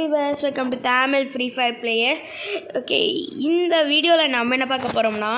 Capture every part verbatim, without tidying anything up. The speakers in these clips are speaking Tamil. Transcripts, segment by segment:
Viewers, welcome to Tamil free fire players. Okay, இந்த வீடியோவில் நம்ம என்ன பார்க்க போகிறோம்னா,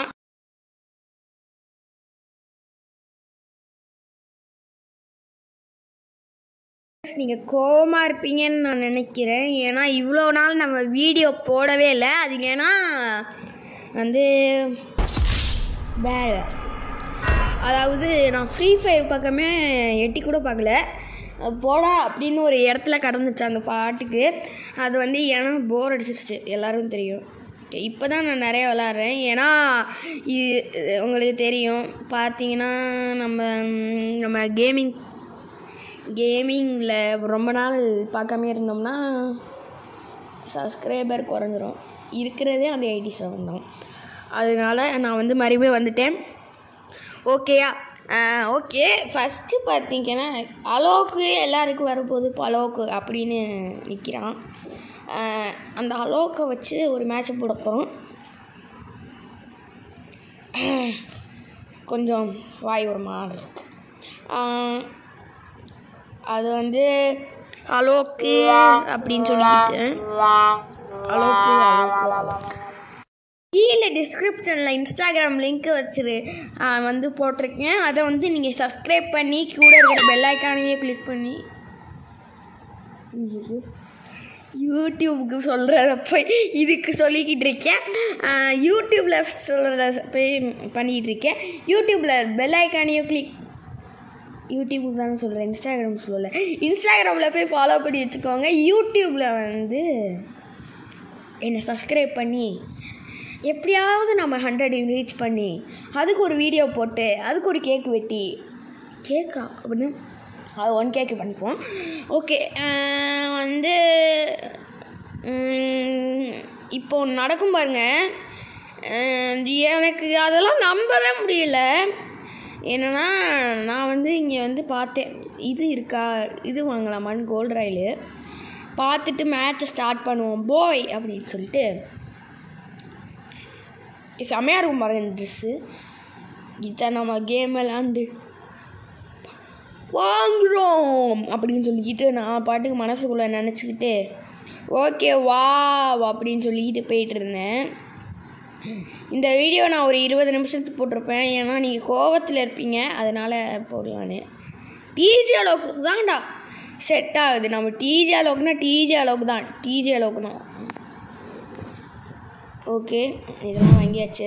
நீங்கள் கோவமாக இருப்பீங்கன்னு நான் நினைக்கிறேன். ஏன்னா இவ்வளோ நாள் நம்ம வீடியோ போடவே இல்லை. அது ஏன்னா வந்து வேலை, அதாவது நான் ஃப்ரீ ஃபயர் பக்கமே எட்டி கூட பார்க்கல. போடா அப்படின்னு ஒரு இடத்துல கடந்துச்சு அந்த பாட்டுக்கு. அது வந்து ஏன்னா போர் அடிச்சிருச்சு, எல்லாருக்கும் தெரியும். இப்போ தான் நான் நிறைய விளாட்றேன். ஏன்னா இது உங்களுக்கு தெரியும், பார்த்தீங்கன்னா நம்ம நம்ம கேமிங் கேமிங்கில் ரொம்ப நாள் பார்க்காம இருந்தோம்னா சப்ஸ்கிரைபர் குறைஞ்சிரும். இருக்கிறதே அந்த எயிட்டி செவன் தான். அதனால நான் வந்து மறுபடியும் வந்துட்டேன். ஓகேயா? ஓகே, ஃபஸ்ட்டு பார்த்தீங்கன்னா அலோக்கு எல்லாருக்கும் வரப்போகுது. இப்போ அலோக்கு அப்படின்னு நிற்கிறான். அந்த அலோக்கை வச்சு ஒரு மேட்சை போட போகிறோம். கொஞ்சம் வாய் ஒரு மாதிரி இருக்கு. அது வந்து அலோக்கு அப்படின்னு சொல்லிட்டு அலோக்கு அலோக்கு அலோக்கு கீழே டிஸ்கிரிப்ஷனில் இன்ஸ்டாகிராம் லிங்க்கு வச்சுரு வந்து போட்டிருக்கேன். அதை வந்து நீங்கள் சப்ஸ்கிரைப் பண்ணி கூட இருக்கிற பெல் ஐக்கானையே கிளிக் பண்ணி யூடியூபுக்கு சொல்கிறத போய் இதுக்கு சொல்லிக்கிட்டு இருக்கேன். யூடியூப்பில் சொல்கிறத போய் பண்ணிக்கிட்டு இருக்கேன். யூடியூப்பில் பெல் ஐக்கானையும் கிளிக் யூடியூபுக்கு தானே சொல்கிறேன், இன்ஸ்டாகிராம் சொல்லலை. இன்ஸ்டாகிராமில் போய் ஃபாலோ பண்ணி வச்சுக்கோங்க. யூடியூப்பில் வந்து என்னை சப்ஸ்கிரைப் பண்ணி எப்படியாவது நம்ம ஹண்ட்ரட் ரீச் பண்ணி அதுக்கு ஒரு வீடியோ போட்டு அதுக்கு ஒரு கேக்கு வெட்டி கேக்கா அப்படின்னு அது ஒன் கேக்கு பண்ணிப்போம். ஓகே, வந்து இப்போ நடக்கும் பாருங்க. எனக்கு அதெல்லாம் நம்பவே முடியல. என்னென்னா நான் வந்து இங்கே வந்து பார்த்தேன், இது இருக்கா, இது வாங்கலாமான்னு கோல்டு ராயிலு பார்த்துட்டு மேட்சை ஸ்டார்ட் பண்ணுவோம் போய் அப்படின்னு சொல்லிட்டு செம்மையாக இருக்கும் பாருங்க இந்த ட்ரெஸ்ஸு. இதான் நம்ம கேம் விளாண்டு வாங்குகிறோம் அப்படின்னு சொல்லிக்கிட்டு நான் பாட்டுக்கு மனசுக்குள்ளே நினச்சிக்கிட்டு ஓகே வா அப்படின்னு சொல்லிக்கிட்டு போயிட்டு இருந்தேன். இந்த வீடியோ நான் ஒரு இருபது நிமிஷத்துக்கு போட்டிருப்பேன். ஏன்னா நீங்கள் கோவத்தில் இருப்பீங்க, அதனால் போடலான்னு. டிஜே அளவுக்கு தான்டா செட் ஆகுது. நம்ம டிஜே அளவுக்குனா டிஜே அளவுக்கு தான் டிஜே அளவுக்கு தான். ஓகே, இதெல்லாம் வாங்கியாச்சு.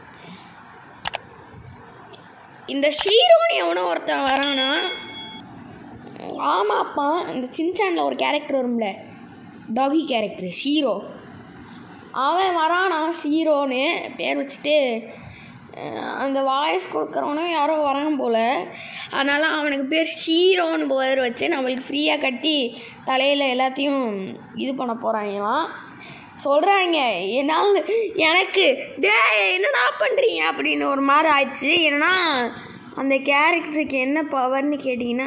இந்த ஷீரோன்னு எவனோ ஒருத்தன் வரானா? ஆமாப்பா, இந்த சின்சானில் ஒரு கேரக்டர் வரும்ல, டாகி கேரக்டர் ஷீரோ, அவன் வரானா ஷீரோன்னு பேர் வச்சுட்டு. அந்த வாய்ஸ் கொடுக்குறவனும் யாரோ வரான் போல். அதனால் அவனுக்கு பேர் ஷீரோன்னு பேர் வச்சு நம்மளுக்கு ஃப்ரீயாக கட்டி தலையில் எல்லாத்தையும் இது பண்ண போகிறாங்களாம் சொல்கிறாங்க. என்னால் எனக்கு டே என்னடா பண்ணுறீங்க அப்படின்னு ஒரு மாதிரி ஆயிடுச்சு. ஏன்னா அந்த கேரக்டருக்கு என்ன பவர்னு கேட்டிங்கன்னா,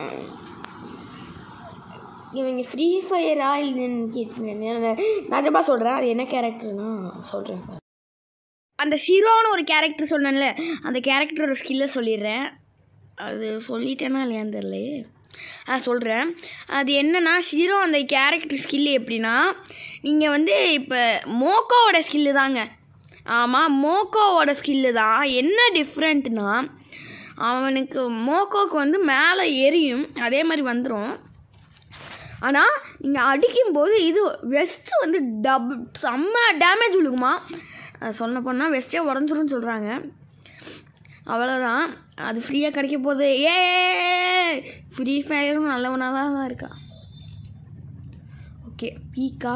இவங்க ஃப்ரீ ஃபயரா இல்லைன்னு கேட்டேன். நிஜமாக சொல்கிறேன், அது என்ன கேரக்டர்னா சொல்கிறேன். அந்த ஷீரோன்னு ஒரு கேரக்டர் சொன்னேன்ல, அந்த கேரக்டரோட ஸ்கில்லை சொல்லிடுறேன். அது சொல்லிட்டேன்னா இல்லையான்னு தெரியல. ஆ சொல்கிறேன். அது என்னென்னா, ஷீரோ அந்த கேரக்டர் ஸ்கில்லு எப்படின்னா, நீங்கள் வந்து இப்போ மோக்கோவோட ஸ்கில்லு தாங்க. ஆமாம், மோக்கோவோட ஸ்கில்லு தான். என்ன டிஃப்ரெண்ட்னா, அவனுக்கு மோக்கோவுக்கு வந்து மேலே எரியும், அதே மாதிரி வந்துடும். ஆனால் நீங்கள் அடிக்கும்போது இது வெஸ்ட்டு வந்து டப் செம்ம டேமேஜ் விழுகுமா. சொன்ன போனால் வெஸ்ட்டே உடஞ்சிரும்னு சொல்கிறாங்க. அவ்வளோதான், அது ஃப்ரீயாக கிடைக்க போகுது. ஏ ஃப்ரீ ஃபயரும் நல்லவனாக தான் தான் இருக்கா. ஓகே, பீக்கா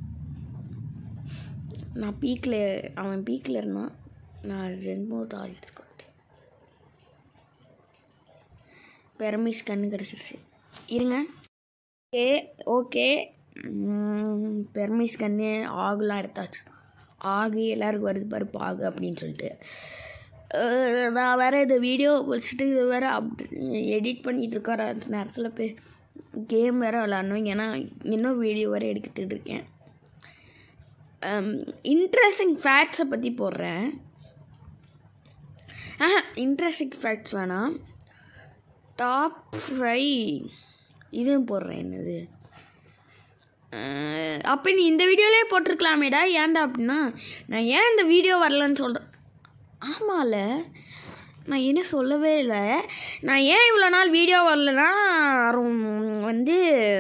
நான் பீக்கில் அவன் பீக்கில் இருந்தான். நான் ரெண்டு தாரி எடுத்துக்கிட்டேன். பெர்மிஸ் கண்ணு கிடச்சிருச்சு, இருங்க. ஓகே ஓகே பெர்மிஸ் கண்ணு ஆகுலாம் எடுத்தாச்சு. ஆகு எல்லாருக்கும் வருது பருப்பு ஆகு அப்படின்னு சொல்லிட்டு. நான் வேறு இந்த வீடியோ வச்சுட்டு இது வேறு அப் எடிட் பண்ணிகிட்டு இருக்கிற நேரத்தில் போய் கேம் வேறு விளாட்ணும். ஏன்னா இன்னொரு வீடியோ வேறு எடுத்துகிட்டு இருக்கேன். இன்ட்ரெஸ்டிங் ஃபேக்ட்ஸை பற்றி போடுறேன். ஆ இன்ட்ரெஸ்டிங் ஃபேக்ட்ஸ் வேணாம், டாப் ஃபைவ் இதுவும் போடுறேன். என்னது அப்போ நீ இந்த வீடியோலேயே போட்டிருக்கலாமேடா, ஏன்டா அப்படின்னா நான் ஏன் இந்த வீடியோ வரலன்னு சொல்கிறேன். ஆமாம்ல, நான் என்ன சொல்லவே இல்லை. நான் ஏன் இவ்வளோ நாள் வீடியோ வரலன்னா வந்து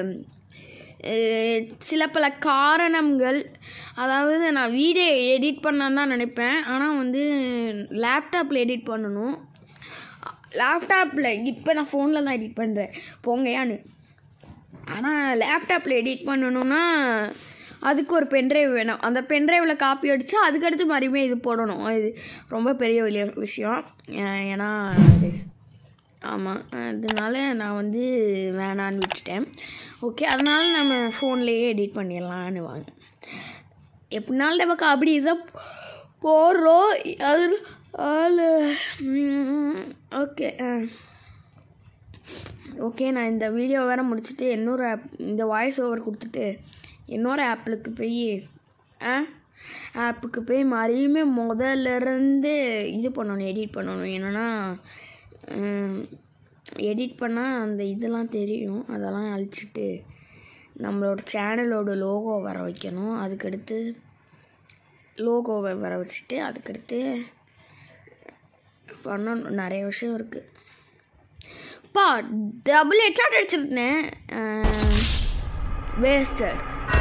சில பல காரணங்கள். அதாவது நான் வீடியோ எடிட் பண்ணான்னு தான் நினைப்பேன், ஆனால் வந்து லேப்டாப்பில் எடிட் பண்ணணும். லேப்டாப்பில் இப்போ நான் ஃபோனில் தான் எடிட் பண்ணுறேன் போங்கயான்னு. ஆனால் லேப்டாப்பில் எடிட் பண்ணணுன்னா அதுக்கு ஒரு பென்ட்ரைவ் வேணும். அந்த பென்ட்ரைவில் காப்பி அடித்தா அதுக்கடுத்து மறுபடியும் இது போடணும். இது ரொம்ப பெரிய வெளிய விஷயம். ஏன்னா அது ஆமாம், அதனால நான் வந்து வேணான்னு விட்டுட்டேன். ஓகே, அதனால நம்ம ஃபோன்லேயே எடிட் பண்ணிடலான்னு வாங்க. எப்படினாலும் நம்ம காப்பி இதான் போடுறோம். அது ஓகே ஓகே நான் இந்த வீடியோ வேறு முடிச்சுட்டு இன்னொரு ஆப் இந்த வாய்ஸ் ஓவர் கொடுத்துட்டு இன்னொரு ஆப்புக்கு போய் ஆ ஆப்புக்கு போய் மறுபடியுமே முதல்லேருந்து இது பண்ணணும், எடிட் பண்ணணும். என்னென்னா எடிட் பண்ணால் அந்த இதெல்லாம் தெரியும், அதெல்லாம் அழிச்சிட்டு நம்மளோட சேனலோட லோகோ வர வைக்கணும். அதுக்கடுத்து லோகோவை வர வச்சுட்டு அதுக்கடுத்து பண்ணணும். நிறைய விஷயம் இருக்குது. பா டபுள் ஹெட்ஷாட் அடிச்சிருந்தேன், வேஸ்டட்.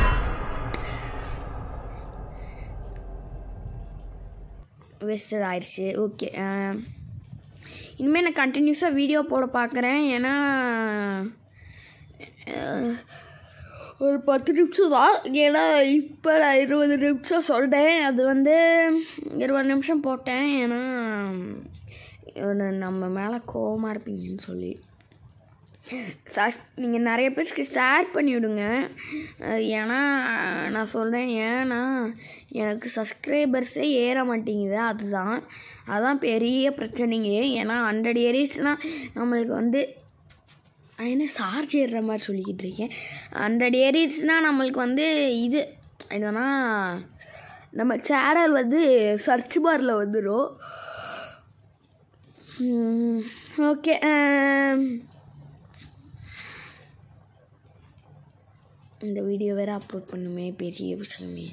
வேஸ்டட் ஆயிடுச்சு. ஓகே, இனிமேல் நான் கண்டினியூஸாக வீடியோ போட பார்க்குறேன். ஏன்னா ஒரு பத்து நிமிஷம் தான், ஏன்னா இப்போ நான் இருபது நிமிஷம் சொல்கிறேன். அது வந்து இருபது நிமிஷம் போட்டேன், ஏன்னா நம்ம மேலே கோவமாக இருப்பீங்கன்னு சொல்லி. சஸ் நீங்கள் நிறைய பேருக்கு ஷேர் பண்ணிவிடுங்க. ஏன்னா நான் சொல்கிறேன், ஏன்னா எனக்கு சப்ஸ்கிரைபர்ஸே ஏற மாட்டேங்குது. அதுதான் அதுதான் பெரிய பிரச்சனைங்க. ஏன்னா ஹண்ட்ரட் ஏரிஸ்னால் நம்மளுக்கு வந்து என்ன சார்ஜ் ஏறுற மாதிரி சொல்லிக்கிட்டு இருக்கேன். ஹண்ட்ரட் ஏரிஸ்னால் நம்மளுக்கு வந்து இது என்னன்னா நம்ம சேனல் வந்து சர்ச் பாரில் வந்துடும். ஓகே, இந்த வீடியோ வேறு அப்லோட் பண்ணுமே, பெரிய விஷயமே.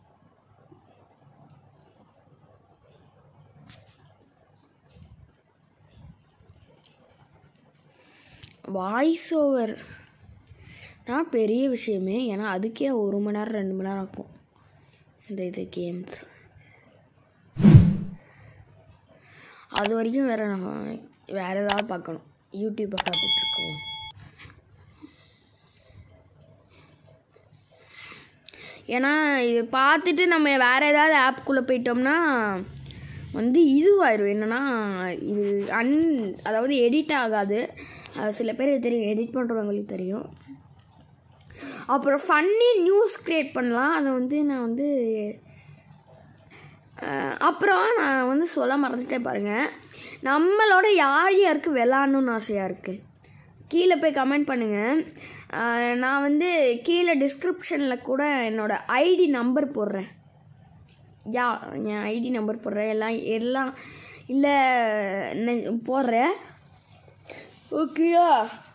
வாய்ஸ் ஓவர் தான் பெரிய விஷயமே. ஏன்னா அதுக்கே ஒரு மணி நேரம் ரெண்டு மணி நேரம் ஆகும் இந்த இது கேம்ஸ். அது வரைக்கும் வேறு நான் வேறு ஏதாவது பார்க்கணும், யூடியூப்பை பார்த்துட்ருக்கோம். ஏன்னா இது பார்த்துட்டு நம்ம வேறு ஏதாவது ஆப்புக்குள்ளே போயிட்டோம்னா வந்து இதுவாயிடும். என்னென்னா இது அன் அதாவது எடிட் ஆகாது. அது சில பேருக்கு தெரியும், எடிட் பண்ணுறவங்களுக்கு தெரியும். அப்புறம் ஃபன்னி நியூஸ் க்ரியேட் பண்ணலாம். அதை வந்து நான் வந்து அப்புறம் நான் வந்து சொல்ல மறந்துட்டே பாருங்கள். நம்மளோட யார் யாருக்கு விளாட்ணுன்னு ஆசையாக இருக்குது கீழே போய் கமெண்ட் பண்ணுங்கள். நான் வந்து கீழே டிஸ்கிரிப்ஷனில் கூட என்னோடய ஐடி நம்பர் போடுறேன். யா என் ஐடி நம்பர் போடுறேன். எல்லாம் எல்லாம் இல்லை போடுறேன். ஓகேயா?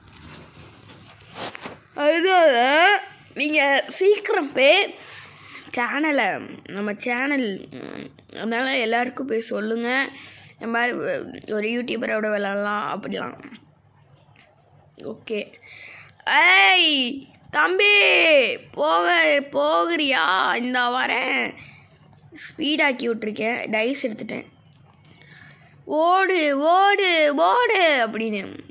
அதனால நீங்கள் சீக்கிரம் போய் சேனலை நம்ம சேனல் அதனால் எல்லாருக்கும் போய் சொல்லுங்கள். இந்த மாதிரி ஒரு யூடியூபரோட விளாட்லாம் அப்படிலாம். ஓகே, ஏய் தம்பி போக போகிறியா? இந்த வரேன். ஸ்பீடாக்கி விட்ருக்கேன், டைஸ் எடுத்துட்டேன். ஓடு ஓடு ஓடு அப்படின்னு.